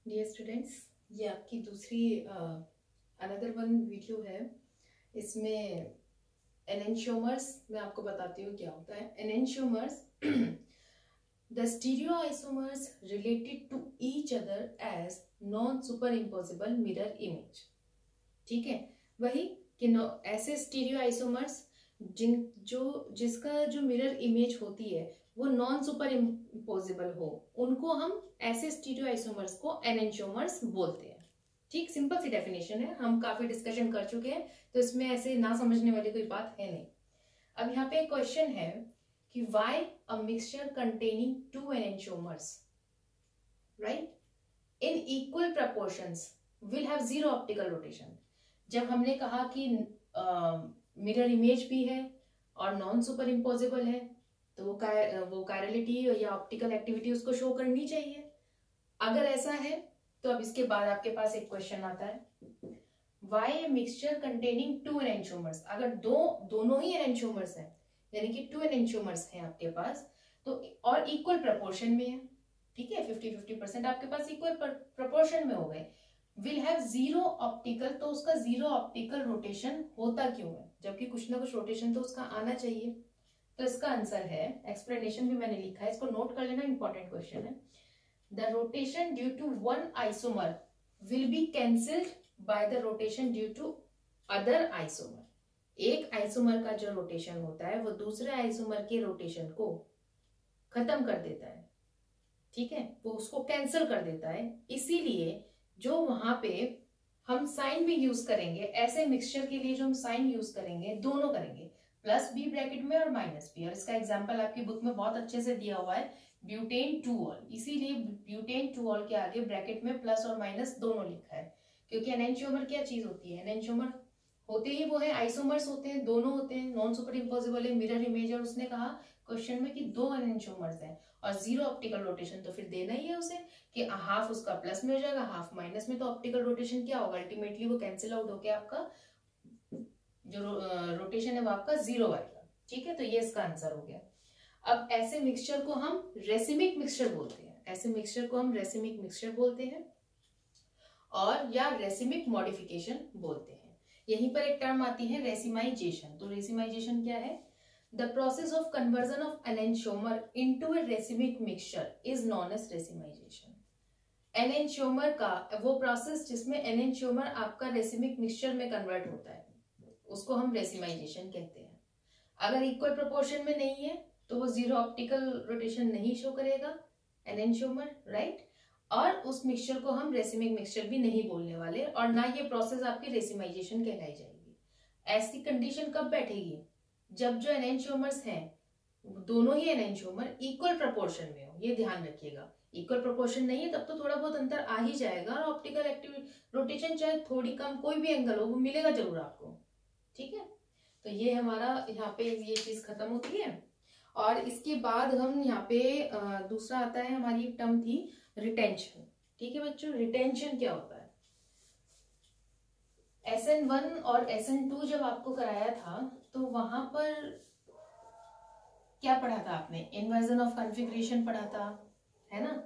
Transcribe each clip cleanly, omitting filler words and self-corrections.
Dear students, ये आपकी दूसरी अनदर वन वीडियो है। इसमें एनेंशियोमर्स मैं आपको बताती हूँ क्या होता है। Enantiomers the stereoisomers related to each other as non super impossible mirror image. ठीक है, वही कि ऐसे स्टीरियोआइसोमर्स जिसका जो मिरर इमेज होती है वो नॉन सुपर इम्पोजिबल हो, उनको हम ऐसे स्टीरियोआइसोमर्स को एनेंशियोमर्स बोलते हैं। ठीक, सिंपल सी डेफिनेशन है, हम काफी डिस्कशन कर चुके हैं तो इसमें ऐसे ना समझने वाली कोई बात है नहीं। अब यहाँ पे एक क्वेश्चन है कि why a mixture containing two enantiomers right in equal proportions will have zero optical rotation. जब हमने कहा कि मिरर इमेज भी है और नॉन सुपर इम्पोजिबल है तो वो कायरलिटी या ऑप्टिकल एक्टिविटी उसको शो करनी चाहिए। अगर ऐसा है तो अब इसके बाद आपके पास एक क्वेश्चन आता है, why a mixture containing two enantiomers. अगर दोनों ही एनेंशियोमर्स हैं, यानी कि टू एनेंशियोमर्स हैं आपके पास, तो और इक्वल प्रपोर्शन में है, ठीक है, 50-50% आपके पास इक्वल प्रपोर्शन में हो गए, विल हैव जीरो ऑप्टिकल, तो उसका जीरो ऑप्टिकल रोटेशन होता क्यों है, जबकि कुछ ना कुछ रोटेशन तो उसका आना चाहिए। तो इसका आंसर है, एक्सप्लेनेशन भी मैंने लिखा है, इसको नोट कर लेना, इंपॉर्टेंट क्वेश्चन है। The rotation due to one isomer will be cancelled by the rotation due to other isomer. एक आइसोमर का जो रोटेशन होता है वो दूसरे आइसोमर के रोटेशन को खत्म कर देता है, ठीक है, वो उसको कैंसिल कर देता है। इसीलिए जो वहां पे हम साइन भी यूज करेंगे, ऐसे मिक्सचर के लिए जो हम साइन यूज करेंगे, दोनों करेंगे, प्लस बी ब्रैकेट में और माइनस बी। और इसका एग्जांपल आपकी बुक में बहुत अच्छे से दिया हुआ है, ब्यूटेन 2ऑल। इसीलिए ब्यूटेन 2ऑल के आगे ब्रैकेट में प्लस और माइनस दोनों लिखा है, क्योंकि एनेंशियोमर क्या चीज होती है, एनेंशियोमर होते ही वो है, आइसोमर्स होते हैं, दोनों होते हैं, नॉन सुपर इम्पॉसिबल है, मिरर इमेज। और उसने कहा क्वेश्चन में कि दो एनेंशियोमर्स हैं और जीरो ऑप्टिकल रोटेशन, तो फिर देना ही है उसे कि हाफ उसका प्लस में हो जाएगा, हाफ माइनस में, तो ऑप्टिकल रोटेशन क्या होगा, अल्टीमेटली वो कैंसिल आउट होकर आपका जो रोटेशन है वो आपका जीरो आएगा। ठीक है, तो ये इसका आंसर हो गया। अब ऐसे मिक्सचर को हम रेसिमिक मिक्सचर बोलते हैं, ऐसे मिक्सचर को हम रेसिमिक मिक्सचर बोलते हैं और या रेसिमिक मॉडिफिकेशन बोलते हैं। यहीं पर एक टर्म आती है रेसिमाइजेशन। तो रेसिमाइजेशन क्या है, the process of conversion of enantiomer into a racemic mixture is known as racemization. Enantiomer का वो प्रोसेस जिसमें एनेंशियोमर आपका रेसिमिक मिक्सचर में कन्वर्ट होता है, उसको हम रेसिमाइजेशन कहते हैं। अगर इक्वल प्रोपोर्शन में नहीं है तो वो जीरो ऑप्टिकल रोटेशन नहीं शो करेगा एनेंशियोमर, राइट। और उस मिक्सचर को हम रेसिमिक मिक्सचर भी नहीं बोलने वाले, और ना ये प्रोसेस आपकी रेसिमाइजेशन कहलाई जाएगी। ऐसी कंडीशन कब बैठेगी, जब जो एनेंशियोमर्स हैं दोनों ही एनेंशियोमर इक्वल प्रोपोर्शन में हो। ये ध्यान रखिएगा, इक्वल प्रोपोर्शन नहीं है तब तो थोड़ा बहुत अंतर आ ही जाएगा, और ऑप्टिकल एक्टिविटी रोटेशन चाहे थोड़ी कम, कोई भी एंगल हो, वो मिलेगा जरूर आपको। ठीक है, तो ये हमारा यहाँ पे ये चीज खत्म होती है। और इसके बाद हम यहाँ पे दूसरा आता है, हमारी एक टर्म थी रिटेंशन। ठीक है बच्चों, रिटेंशन क्या होता है। SN1 और SN2 जब आपको कराया था तो वहां पर क्या पढ़ा था आपने, इन्वर्जन ऑफ कॉन्फ़िगरेशन पढ़ा था, है ना।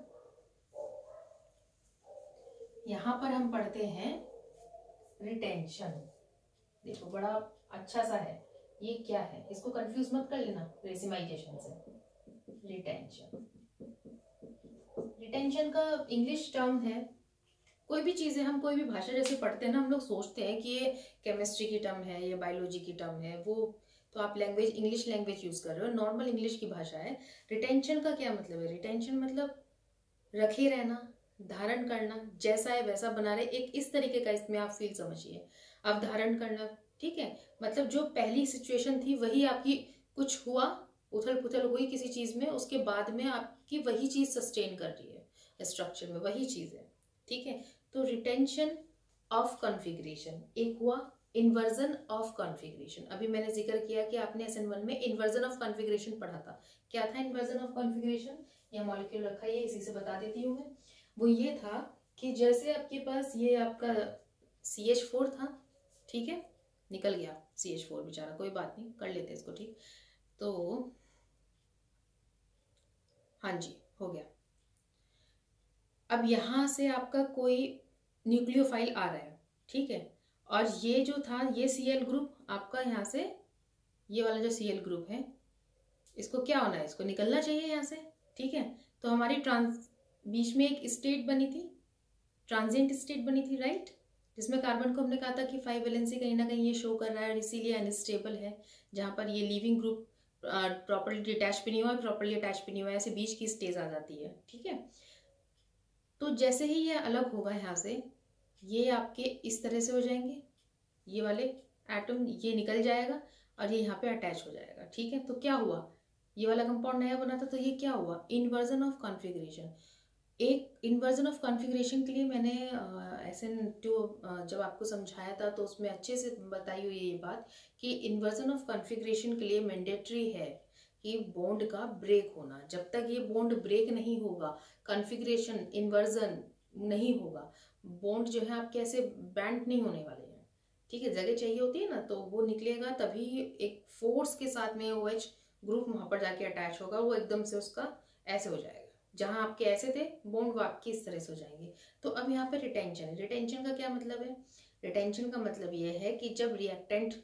यहां पर हम पढ़ते हैं रिटेंशन। देखो बड़ा अच्छा सा है, ये क्या है, इसको कंफ्यूज मत कर लेना रेसिमाइजेशन से। रिटेंशन, रिटेंशन का इंग्लिश टर्म है। कोई भी चीजें हम कोई भी भाषा जैसे पढ़ते हैं ना, हम लोग सोचते हैं कि ये केमिस्ट्री की टर्म है, ये बायोलॉजी की टर्म है, वो तो आप लैंग्वेज इंग्लिश लैंग्वेज यूज कर रहे हो, नॉर्मल इंग्लिश की भाषा है। रिटेंशन का क्या मतलब है, रिटेंशन मतलब रखे रहना, धारण करना, जैसा है वैसा बना रहे, एक इस तरीके का इसमें आप फील समझिए। अब धारण करना, ठीक है, मतलब जो पहली सिचुएशन थी वही आपकी, कुछ हुआ, उथल पुथल हुई किसी चीज में, उसके बाद में आपकी वही चीज सस्टेन कर रही है स्ट्रक्चर में, वही चीज है। ठीक है, तो रिटेंशन ऑफ कॉन्फ़िगरेशन एक हुआ, इन्वर्जन ऑफ कॉन्फ़िगरेशन अभी मैंने जिक्र किया कि आपने SN1 में इन्वर्जन ऑफ कॉन्फ़िगरेशन पढ़ा था। क्या था इन्वर्जन ऑफ कॉन्फ़िगरेशन, या मॉलिक्यूल रखा है, इसी से बता देती हूँ मैं। वो ये था कि जैसे आपके पास ये आपका CH4 था, ठीक है, निकल गया CH4 बेचारा, कोई बात नहीं, कर लेते इसको ठीक। तो हाँ जी, हो गया। अब यहाँ से आपका कोई न्यूक्लियोफाइल आ रहा है, ठीक है, और ये जो था ये Cl ग्रुप आपका यहाँ से, ये वाला जो Cl ग्रुप है इसको क्या होना है, इसको निकलना चाहिए यहाँ से, ठीक है। तो हमारी बीच में एक स्टेट बनी थी, ट्रांजिएंट स्टेट बनी थी, राइट, जिसमें कार्बन को हमने कहा था कि 5 वैलेंसी कहीं ना कहीं ये शो कर रहा है और इसीलिए अनस्टेबल है, जहाँ पर ये लीविंग ग्रुप प्रॉपर्ली डिटैच भी नहीं हुआ, प्रॉपर्ली अटैच भी नहीं हुआ, ऐसे बीच की स्टेज आ जाती है, ठीक है। तो जैसे ही ये अलग होगा यहाँ से, ये आपके इस तरह से हो जाएंगे, ये वाले एटम ये निकल जाएगा और ये यहाँ पे अटैच हो जाएगा, ठीक है। तो क्या हुआ, ये वाला कंपाउंड नया बना था, तो ये क्या हुआ, इन्वर्जन ऑफ कॉन्फ़िगरेशन। एक इन्वर्जन ऑफ कॉन्फ़िगरेशन के लिए मैंने SN2 जब आपको समझाया था तो उसमें अच्छे से बताई हुई ये बात कि इन्वर्जन ऑफ कॉन्फ़िगरेशन के लिए मैंडेटरी है कि बॉन्ड का ब्रेक होना। जब तक ये बॉन्ड ब्रेक नहीं होगा, कॉन्फ़िगरेशन इन्वर्जन नहीं होगा, बॉन्ड जो है आपके ऐसे बैंड नहीं होने वाले हैं, ठीक है। जगह चाहिए होती है ना, तो वो निकलेगा तभी एक फोर्स के साथ में OH ग्रुप वहां पर जाके अटैच होगा, वो एकदम से उसका ऐसे हो जाएगा, जहां आपके ऐसे थे बॉन्ड वो आपके इस तरह से हो जाएंगे। तो अब यहाँ पे रिटेंशन है। रिटेंशन का क्या मतलब है, रिटेंशन का मतलब ये है कि जब रिएक्टेंट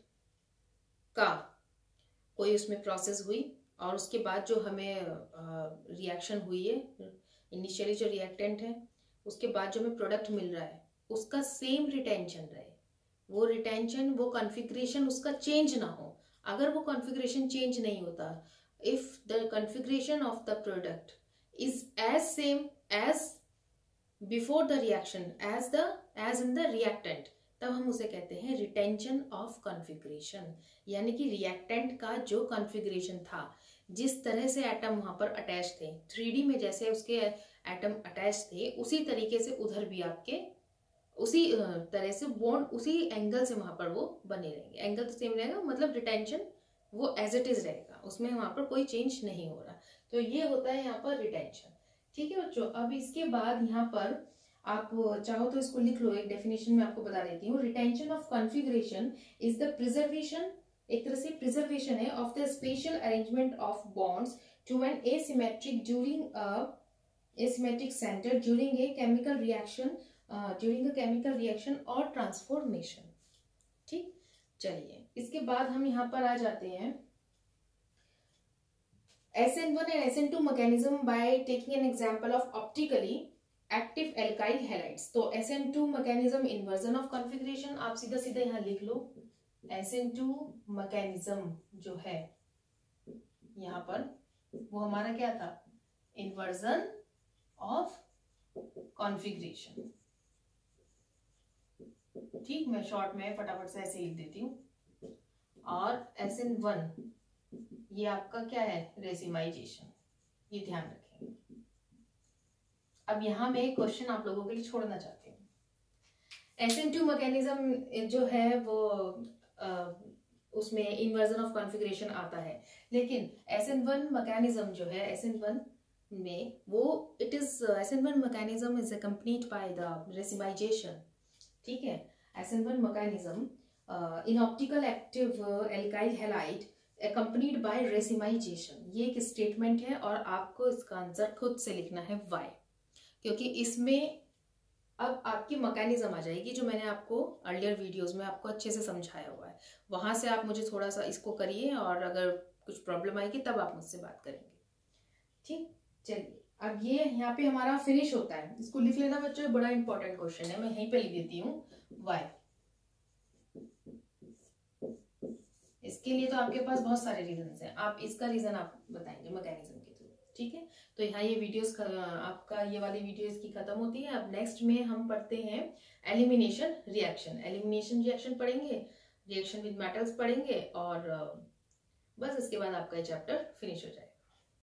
का कोई उसमें प्रोसेस हुई और उसके बाद जो हमें रिएक्शन हुई है, इनिशियली जो रिएक्टेंट है उसके बाद जो हमें प्रोडक्ट मिल रहा है उसका सेम रिटेंशन रहे, वो रिटेंशन, वो कॉन्फ़िगरेशन उसका चेंज ना हो। अगर वो कॉन्फ़िगरेशन चेंज नहीं होता, if the configuration of the product is as same as before the reaction as in the reactant, तब हम उसे कहते हैं रिटेंशन ऑफ कॉन्फ़िगरेशन। यानी कि रिएक्टेंट का जो कॉन्फ़िगरेशन था, जिस तरह से एटम वहां पर अटैच थे 3D में, जैसे उसके एटम अटैच थे उसी तरीके से उधर भी आपके उसी तरह से बॉन्ड उसी एंगल से वहां पर वो बने रहेंगे। एंगल तो सेम रहेगा, मतलब रिटेंशन वो एज इट इज रहेगा, उसमें वहां पर कोई चेंज नहीं हो रहा। तो ये होता है यहाँ पर रिटेंशन, ठीक है बच्चों। अब इसके बाद यहाँ पर आप चाहो तो इसको लिख लो, एक डेफिनेशन में आपको बता देती हूँ। Retention of configuration is the preservation, एक तरह से प्रिजर्वेशन है, of the special arrangement of bonds to an asymmetric during asymmetric centre during a chemical reaction, during a chemical reaction और ट्रांसफॉर्मेशन, ठीक। चलिए इसके बाद हम यहाँ पर आ जाते हैं SN1 and SN2 mechanism by taking an example of optically active alkyl halides। तो SN2 mechanism inversion of configuration आप सीधा सीधा यहाँ लिख लो। SN2 mechanism जो है यहाँ पर वो हमारा क्या था, inversion of configuration, ठीक। मैं शॉर्ट में फटाफट से ऐसे लिख देती हूँ। और SN1 ये आपका क्या है, रेसिमाइजेशन, ये ध्यान रखेंगे। अब यहाँ मैं एक क्वेश्चन आप लोगों के लिए छोड़ना चाहती हूँ। SN2 मैकेनिज्म जो है वो उसमें इन्वर्जन ऑफ कॉन्फ़िगरेशन आता है, लेकिन SN1 मैकेनिज्म जो है SN1 में वो it is SN1 mechanism is accompanied by the racemization, ठीक है। SN1 mechanism in optical active alkyl halide accompanied by racemization, ये एक स्टेटमेंट है और आपको इसका आंसर खुद से लिखना है y, क्योंकि इसमें अब आपकी मैकेनिज्म आ जाएगी जो मैंने आपको अर्लियर वीडियोस में आपको अच्छे से समझाया हुआ है। वहां से आप मुझे थोड़ा सा इसको करिए और अगर कुछ प्रॉब्लम आएगी तब आप मुझसे बात करेंगे, ठीक। चलिए अब ये यहाँ पे हमारा फिनिश होता है, इसको लिख लेना बच्चों, बड़ा इंपॉर्टेंट क्वेश्चन है, मैं यहीं पे लिख देती हूँ y। इसके लिए तो आपके पास बहुत सारे रीजंस हैं, आप इसका रीजन आप बताएंगे मैकेनिज्म के थ्रू, ठीक है। तो यहाँ ये वीडियोस आपका ये वाली वीडियो इसकी खत्म होती है। अब नेक्स्ट में हम पढ़ते हैं एलिमिनेशन रिएक्शन। एलिमिनेशन रिएक्शन पढ़ेंगे, रिएक्शन विद मेटल्स पढ़ेंगे और बस इसके बाद आपका ये चैप्टर फिनिश हो जाएगा।